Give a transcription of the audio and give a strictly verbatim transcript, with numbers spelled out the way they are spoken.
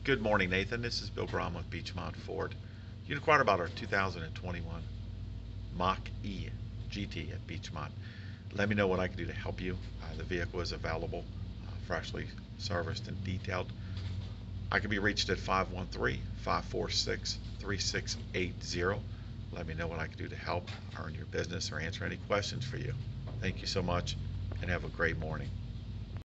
Good morning, Nathan. This is Bill Brom with Beechmont Ford. You inquired about our two thousand twenty-one Mach E G T at Beechmont. Let me know what I can do to help you. Uh, the vehicle is available, uh, freshly serviced and detailed. I can be reached at five one three, five four six, three six eight zero. Let me know what I can do to help earn your business or answer any questions for you. Thank you so much and have a great morning.